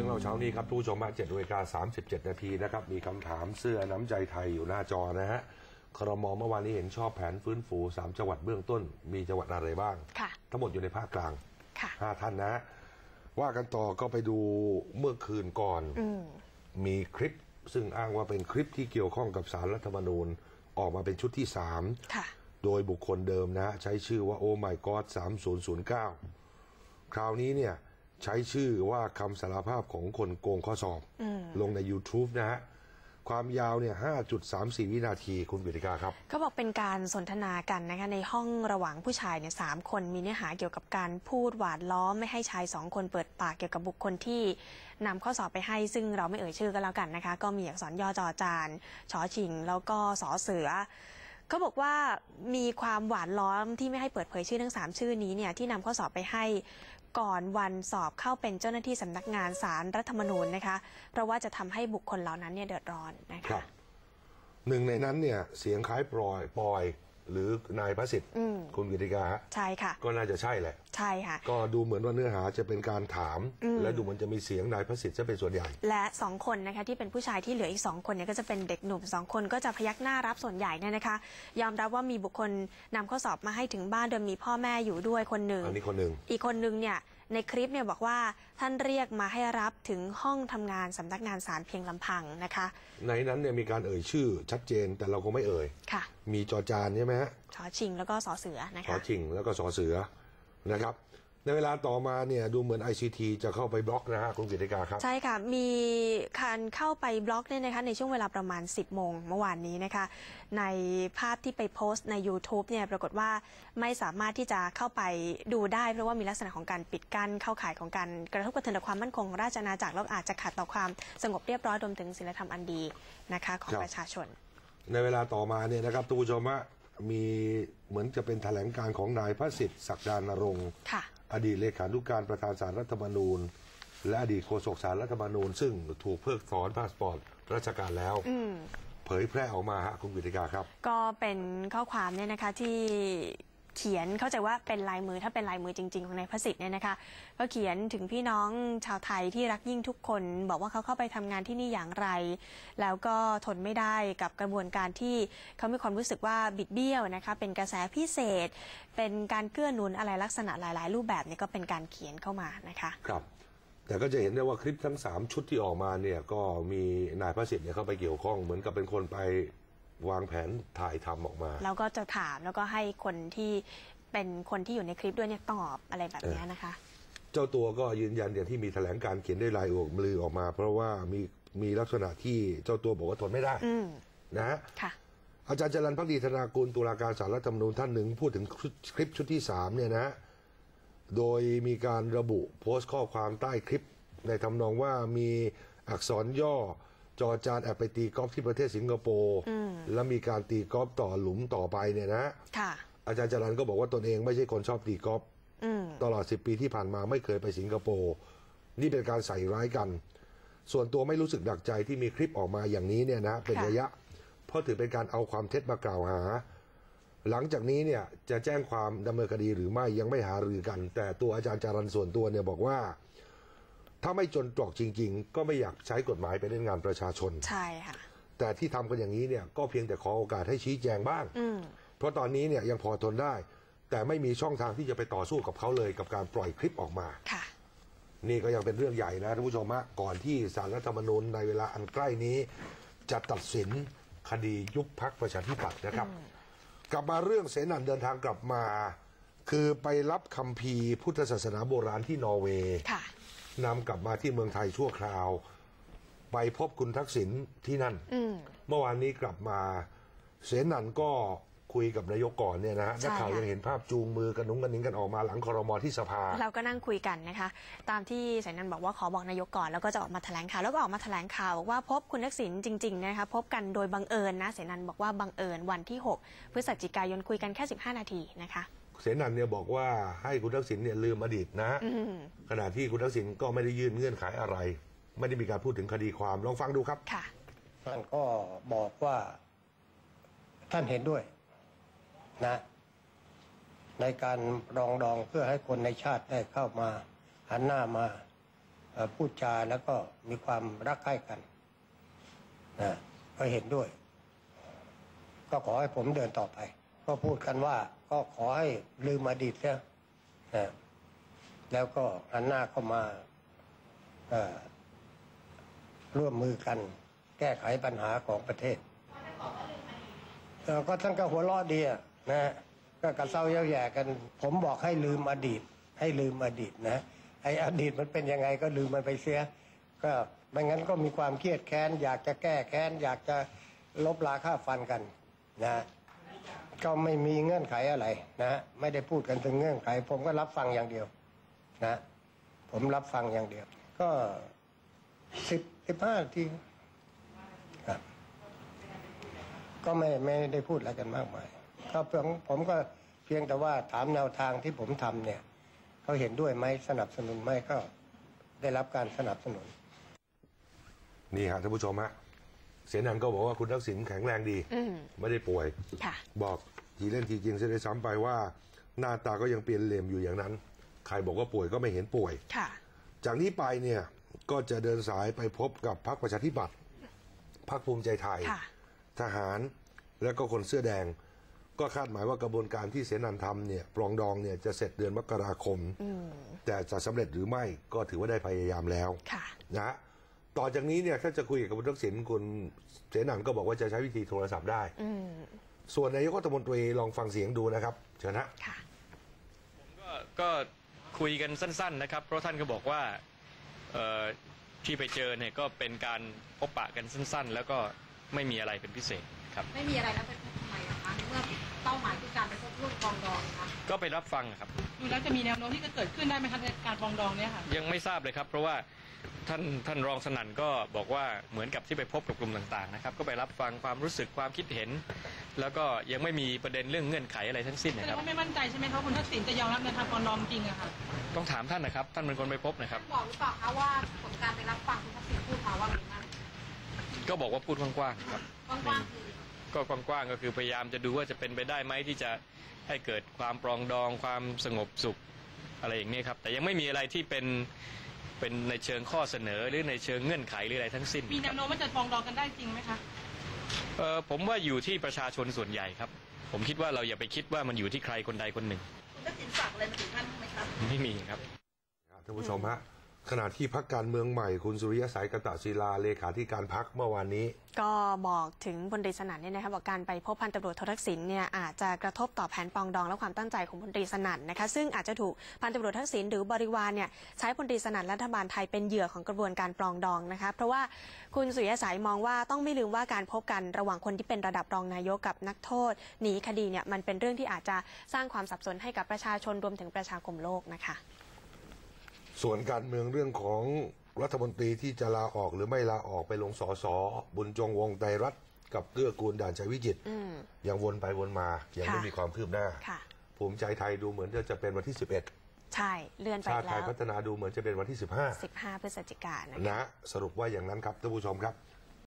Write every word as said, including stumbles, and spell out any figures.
รื่องเราเช้านี้ครับทุกผู้ชมมาเจ็ดนาฬิกาสามสิบเจ็ดนาทีนะครับมีคำถามเสื้อน้ำใจไทยอยู่หน้าจอนะฮะครม.เมื่อวานนี้เห็นชอบแผนฟื้นฟูสามจังหวัดเบื้องต้นมีจังหวัดอะไรบ้างทั้งหมดอยู่ในภาคกลางห้าท่านนะว่ากันต่อก็ไปดูเมื่อคืนก่อนมีคลิปซึ่งอ้างว่าเป็นคลิปที่เกี่ยวข้องกับศาลรัฐธรรมนูญออกมาเป็นชุดที่สามโดยบุคคลเดิมนะใช้ชื่อว่าโอ้ไม่กอดสามศูนย์ศูนย์เก้าคราวนี้เนี่ยใช้ชื่อว่าคำสารภาพของคนโกงข้อสอบลงใน ยูทูบ นะฮะความยาวเนี่ย ห้าจุดสามสี่ วินาทีคุณกิติกาครับก็บอกเป็นการสนทนากันนะคะในห้องระหว่างผู้ชายเนี่ยสามคนมีเนื้อหาเกี่ยวกับการพูดหวานล้อมไม่ให้ชายสองคนเปิดปากเกี่ยวกับบุคคลที่นำข้อสอบไปให้ซึ่งเราไม่เอ่ยชื่อกันแล้วกันนะคะก็มีอักษรย่อจอจานชอชิงแล้วก็สอเสือเขาบอกว่ามีความหวานล้อมที่ไม่ให้เปิดเผยชื่อทั้งสามชื่อนี้เนี่ยที่นำข้อสอบไปให้ก่อนวันสอบเข้าเป็นเจ้าหน้าที่สำนักงานศาลรัฐธรรมนูญนะคะเพราะว่าจะทำให้บุคคลเหล่านั้นเนี่ยเดือดร้อนนะคะหนึ่งในนั้นเนี่ยเสียงคล้ายปลอยปอยหรือนายพระสิทธิ์คุณกิติกาฮะใช่ค่ะก็น่าจะใช่แหละใช่ค่ะก็ดูเหมือนว่าเนื้อหาจะเป็นการถามและดูเหมือนจะมีเสียงนายพระสิทธิ์จะเป็นส่วนใหญ่และสองคนนะคะที่เป็นผู้ชายที่เหลืออีกสองคนเนี่ยก็จะเป็นเด็กหนุ่มสองคนก็จะพยักหน้ารับส่วนใหญ่เนี่ยนะคะยอมรับว่ามีบุคคลนำข้อสอบมาให้ถึงบ้านโดยมีพ่อแม่อยู่ด้วยคนหนึ่งอันนี้คนหนึ่งอีกคนหนึ่งเนี่ยในคลิปเนี่ยบอกว่าท่านเรียกมาให้รับถึงห้องทำงานสำนักงานศาลเพียงลำพังนะคะในนั้นเนี่ยมีการเอ่ยชื่อชัดเจนแต่เราคงไม่เอ่ยค่ะมีจอจานใช่ไหมฮะชอชิงแล้วก็สอเสือนะคะชอชิงแล้วก็สอเสือนะครับในเวลาต่อมาเนี่ยดูเหมือน ไอ ซี ที จะเข้าไปบล็อกนะฮะคุณกิติกาครับใช่ค่ะมีการเข้าไปบล็อกเนี่ยนะคะในช่วงเวลาประมาณสิบโมงเมื่อวานนี้นะคะในภาพที่ไปโพสต์ใน ยูทูบ เนี่ยปรากฏว่าไม่สามารถที่จะเข้าไปดูได้เพราะว่ามีลักษณะของการปิดกั้นเข้าข่ายของการกระทบกระเทือนต่อความมั่นคงของราชอาณาจักรแล้วอาจจะขัดต่อความสงบเรียบร้อยรวมถึงศีลธรรมอันดีนะคะของประชาชนในเวลาต่อมาเนี่ยนะครับทุกผู้ชมมีเหมือนจะเป็นแถลงการของนายพระสิทธิ์ศักดานรงค์อดีตเลขานุการประธานศาลรัฐธรรมนูญและอดีตโฆษกศาลรัฐธรรมนูญซึ่งถูกเพิกถอนพาสปอร์ตราชการแล้วเผยแพร่ออกมาฮะคุณกิติกาครับก็เป็นข้อความเนี่ยนะคะที่เขียนเข้าใจว่าเป็นลายมือถ้าเป็นลายมือจริงๆของนายพระสิทธิ์เนี่ยนะคะก็เขียนถึงพี่น้องชาวไทยที่รักยิ่งทุกคนบอกว่าเขาเข้าไปทำงานที่นี่อย่างไรแล้วก็ทนไม่ได้กับกระบวนการที่เขามีความรู้สึกว่าบิดเบี้ยวนะคะเป็นกระแสพิเศษเป็นการเกื้อหนุนอะไรลักษณะหลายๆรูปแบบนี้ก็เป็นการเขียนเข้ามานะคะครับแต่ก็จะเห็นได้ว่าคลิปทั้งสามชุดที่ออกมาเนี่ยก็มีนายพระสิทธิ์เนี่ยเข้าไปเกี่ยวข้องเหมือนกับเป็นคนไปวางแผนถ่ายทำออกมาแล้วก็จะถามแล้วก็ให้คนที่เป็นคนที่อยู่ในคลิปด้วยเนี่ยตอบอะไรแบบนี้นะคะเจ้าตัวก็ยืนยันอย่างที่มีแถลงการเขียนได้ลายออกมือออกมาเพราะว่ามีมีลักษณะที่เจ้าตัวบอกว่าทนไม่ได้นะฮะอาจารย์จรัญภักดีธนากุลตุลาการศาลรัฐธรรมนูญท่านหนึ่งพูดถึงคลิปชุดที่สามเนี่ยนะโดยมีการระบุโพสต์ข้อความใต้คลิปในทำนองว่ามีอักษรย่อจอจานแอบไปตีกอล์ฟที่ประเทศสิงคโปร์แล้วมีการตีกอล์ฟต่อหลุมต่อไปเนี่ยนะอาจารย์จรัญก็บอกว่าตนเองไม่ใช่คนชอบตีกอล์ฟตลอดสิบปีที่ผ่านมาไม่เคยไปสิงคโปร์นี่เป็นการใส่ร้ายกันส่วนตัวไม่รู้สึกดักใจที่มีคลิปออกมาอย่างนี้เนี่ยนะเป็นระยะเพราะถือเป็นการเอาความเท็จมากล่าวหาหลังจากนี้เนี่ยจะแจ้งความดำเนินคดีหรือไม่ยังไม่หารือกันแต่ตัวอาจารย์จรัญส่วนตัวเนี่ยบอกว่าถ้าไม่จนตรอกจริงๆก็ไม่อยากใช้กฎหมายไปเล่นงานประชาชนใช่ค่ะแต่ที่ทำกันอย่างนี้เนี่ยก็เพียงแต่ขอโอกาสให้ชี้แจงบ้างเพราะตอนนี้เนี่ยยังพอทนได้แต่ไม่มีช่องทางที่จะไปต่อสู้กับเขาเลยกับการปล่อยคลิปออกมาค่ะนี่ก็ยังเป็นเรื่องใหญ่นะท่านผู้ชมฮะก่อนที่ศาลรัฐธรรมนูญในเวลาอันใกล้นี้จะตัดสินคดียุบพรรคประชาธิปัตย์นะครับกลับมาเรื่องเสนันเดินทางกลับมาคือไปรับคัมภีร์พุทธศาสนาโบราณที่นอร์เวย์นำกลับมาที่เมืองไทยชั่วคราวไปพบคุณทักษิณที่นั่นเมื่อวานนี้กลับมาเสนันก็คุยกับนายกก่อนเนี่ยนะนักข่าวยังเห็นภาพจูงมือกันนุ้งกันนิ้งกันออกมาหลังครม.ที่สภาเราก็นั่งคุยกันนะคะตามที่เสนันบอกว่าขอบอกนายกก่อนแล้วก็จะออกมาแถลงข่าวแล้วก็ออกมาแถลงข่าวว่าพบคุณทักษิณจริงๆนะคะพบกันโดยบังเอิญนะเสนันบอกว่าบังเอิญวันที่หกพฤศจิกายนคุยกันแค่สิบห้านาทีนะคะเสนันเนี่ยบอกว่าให้คุณทักษิณเนี่ยลืมอดีตนะขณะที่คุณทักษิณก็ไม่ได้ยื่นเงื่อนไขอะไรไม่ได้มีการพูดถึงคดีความลองฟังดูครับค่ะท่านก็บอกว่าท่านเห็นด้วยนะในการรองดองเพื่อให้คนในชาติได้เข้ามาหันหน้ามาเอ่อพูดจาแล้วก็มีความรักใคร่กันนะก็เห็นด้วย ก็ขอให้ผมเดินต่อไป ก็พูดกันว่าก็ขอให้ลืมอดีตเสียนะแล้วก็หันหน้าเข้ามาเอ่อร่วมมือกันแก้ไขปัญหาของประเทศเออก็ท่านก็หัวเราะดีอะนะก็กระเซ้าเย้าแย่กัน ผมบอกให้ลืมอดีต ให้ลืมอดีตนะไอ้อดีตมันเป็นยังไงก็ลืมมันไปเสียก็ไม่งั้นก็มีความเครียดแค้นอยากจะแก้แค้นอยากจะลบราค่าฟันกันนะก็ไม่มีเงื่อนไขอะไรนะไม่ได้พูดกันถึงเงื่อนไข ผมก็รับฟังอย่างเดียวนะผมรับฟังอย่างเดียว ก็สิบสิบห้านาทีครับก็ไม่ไม่ได้พูดอะไรกันมากมายก็เพียงผมก็เพียงแต่ว่าถามแนวทางที่ผมทำเนี่ยเขาเห็นด้วยไหมสนับสนุนไหมก็ได้รับการสนับสนุนนี่ฮะท่านผู้ชมฮะเสนันก็บอกว่าคุณทักษิณแข็งแรงดีไม่ได้ป่วยบอกทีเล่นทีจริงจะได้ซ้ำไปว่าหน้าตาก็ยังเปลี่ยนเหลี่ยมอยู่อย่างนั้นใครบอกว่าป่วยก็ไม่เห็นป่วยจากนี้ไปเนี่ยก็จะเดินสายไปพบกับพรรคประชาธิปัตย์พรรคภูมิใจไทยทหารและก็คนเสื้อแดงก็คาดหมายว่ากระบวนการที่เสนันทำเนี่ยปรองดองเนี่ยจะเสร็จเดือนมกราคมแต่จะสำเร็จหรือไม่ก็ถือว่าได้พยายามแล้วนะต่อจากนี้เนี่ยถ้าจะคุยกับคุณทักษิณคุณเสนันก็บอกว่าจะใช้วิธีโทรศัพท์ได้ส่วนนายกรัฐมนตรีลองฟังเสียงดูนะครับเชิญนะผมก็ก็คุยกันสั้นๆนะครับเพราะท่านก็บอกว่าที่ไปเจอเนี่ยก็เป็นการพบปะกันสั้นๆแล้วก็ไม่มีอะไรเป็นพิเศษครับไม่มีอะไรแล้วเป็นทำไมคะเมื่อเป้าหมายคือการไปพบร่วมปรองดองคะก็ไปรับฟังครับดูแล้วจะมีแนวโน้มที่จะเกิดขึ้นได้ไหมคะในการปรองดองเนี่ยค่ะยังไม่ทราบเลยครับเพราะว่าท่านท่านรองสนั่นก็บอกว่าเหมือนกับที่ไปพบกับกลุ่มต่างๆนะครับก็ไปรับฟังความรู้สึกความคิดเห็นแล้วก็ยังไม่มีประเด็นเรื่องเงื่อนไขอะไรทั้งสิ้นนะครับแสดงว่าไม่มั่นใจใช่ไหมครับคุณทักษิณจะยอมรับในทางปรองดองจริงอะค่ะต้องถามท่านนะครับท่านเป็นคนไปพบนะครับบอกหรือเปล่าคะว่าผลการไปรับฟังคุณทักษิณพูดมาว่าอะไรบ้างก็บอกว่าพูดกว้างๆครับกว้างๆคือก็กว้างๆก็คือพยายามจะดูว่าจะเป็นไปได้ไหมที่จะให้เกิดความปรองดองความสงบสุขอะไรอย่างนี้ครับแต่ยังไม่มีอะไรที่เป็นเป็นในเชิงข้อเสนอหรือในเชิงเงื่อนไขหรืออะไรทั้งสิ้นมีแนวโน้มว่าจะปรองดองกันได้จริงไหมคะเออผมว่าอยู่ที่ประชาชนส่วนใหญ่ครับผมคิดว่าเราอย่าไปคิดว่ามันอยู่ที่ใครคนใดคนหนึ่งคุณทักษิณฝากอะไรมาถึงท่านไหมครับไม่มีครับท่านผู้ชมฮะขณะที่พรรคการเมืองใหม่คุณสุริยะสายกตศิลาเลขาธิการพรรคเมื่อวานนี้ก็บอกถึงพลตรีสนั่นเนี่ยนะคะบอกการไปพบพันตำรวจโททักษิณเนี่ยอาจจะกระทบต่อแผนปรองดองและความตั้งใจของพลตรีสนั่นนะคะซึ่งอาจจะถูกพันตำรวจทักษิณหรือบริวารเนี่ยใช้พลตรีสนั่นรัฐบาลไทยเป็นเหยื่อของกระบวนการปรองดองนะคะเพราะว่าคุณสุริยะสายมองว่าต้องไม่ลืมว่าการพบกันระหว่างคนที่เป็นระดับรองนายกกับนักโทษหนีคดีเนี่ยมันเป็นเรื่องที่อาจจะสร้างความสับสนให้กับประชาชนรวมถึงประชาคมโลกนะคะส่วนการเมืองเรื่องของรัฐมนตรีที่จะลาออกหรือไม่ลาออกไปลงสสบุญจงวงไตรรัตน์กับเกื้อกูลด่านชัยวิจิตรยังวนไปวนมายังไม่มีความคืบหน้าภูมิใจไทยดูเหมือนจะเป็นวันที่สิบเอ็ดใช่เลื่อนไปแล้วชาติไทยพัฒนาดูเหมือนจะเป็นวันที่สิบห้าสิบห้าพฤศจิกายนนะสรุปว่าอย่างนั้นครับท่านผู้ชมครับ